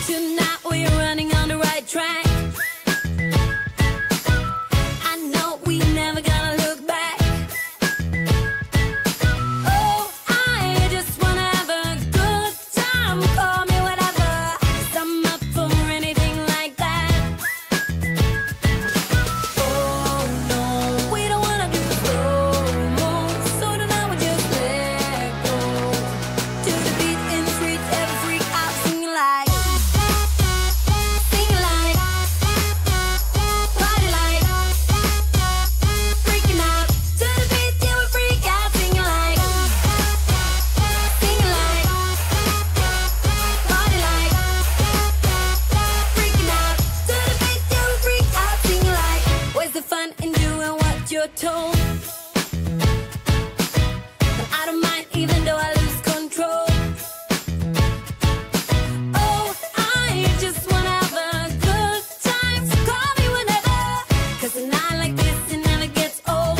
Tonight we're running on the right track. I know we never gonna look back. Oh, I just wanna have a good time. Call me whatever, 'cause I'm up for anything like that. Oh no, we don't wanna do slow-mo, so tonight we just let go. To the beat in the street, every freak out singing like, singing like, party like, freaking out. To the beat, yeah, we freak out singing like, singing like, party like, freaking out. To the beat, yeah, we freak out singing like. Where's the fun in doing what you're told? But I don't mind even though I lose control. Oh, I just wanna have a good time. So call me whenever, 'cause a night like this, it never gets old.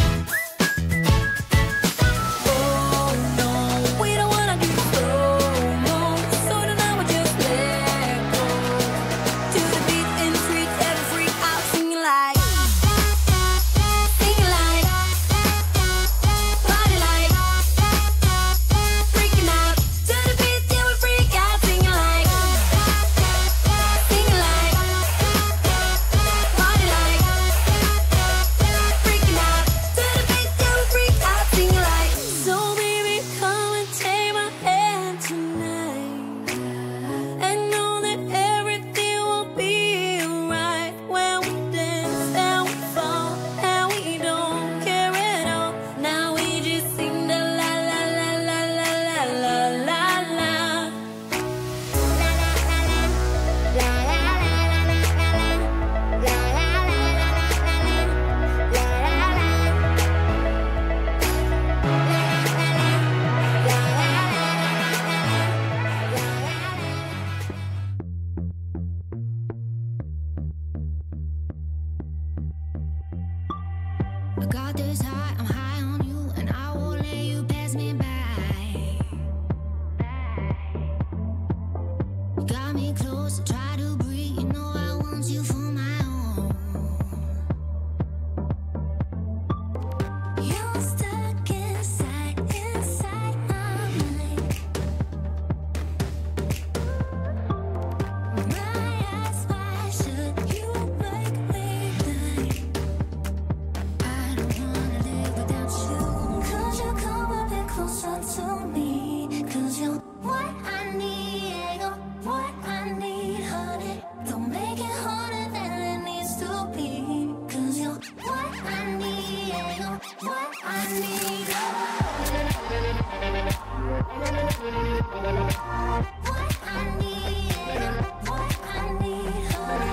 Oh no, we don't wanna do slow-mo, so tonight we just let go. To the beat in the street, every freak out singing like, singing like, party like, freaking out. To the beat, yeah, we freak out singing like, singing like, party like, freaking out. To the beat, yeah, we freak out singing like. So baby, come and take my hand tonight, and know that everything will be alright. When we dance and we fall and we don't care at all. Now we just sing the la la la la la la la la la. I got this high, I'm high on you, and I won't let you pass me by. You got me close, I try to breathe, you know I want you for my own. You're stuck inside my mind. My eyes wide shut, you make me blind. I don't wanna live without you. Could you come a bit closer to me? 'Cause you're what I need, yeah, you're what I need, honey. Don't make it harder than it needs to be. 'Cause you're what I need, yeah, you're what I need. What I need, yeah, you're what I need, honey.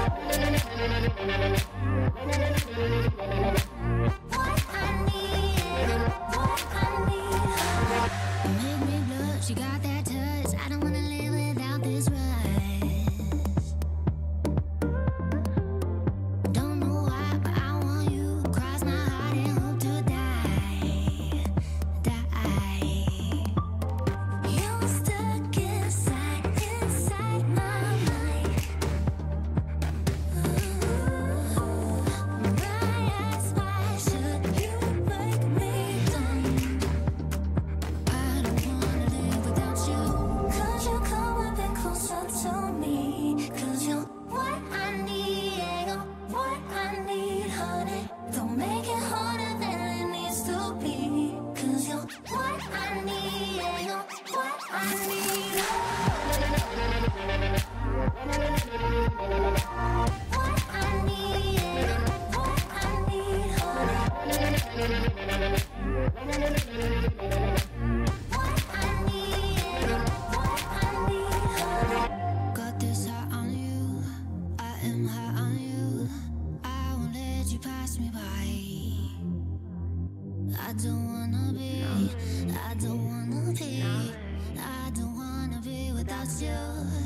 What I need, what I need. You make me blush, you got that touch. I don't wanna live without this rush. Don't know why, but I want you. Cross my heart and hope to die, die. You're stuck inside my mind. My eyes wide shut, you make me blind. I don't wanna live without you. Could you come a bit closer to me? 'Cause you're what I need, yeah, you're what I need, honey. Don't make it harder than it needs to be. 'Cause you're what I need, yeah, you're what I need. What I need, yeah, what I need, honey. What I need, yeah, what I need, honey. Got this high on you, I am high on you. I won't let you pass me by. I don't wanna be, I don't wanna be, I don't wanna be without you.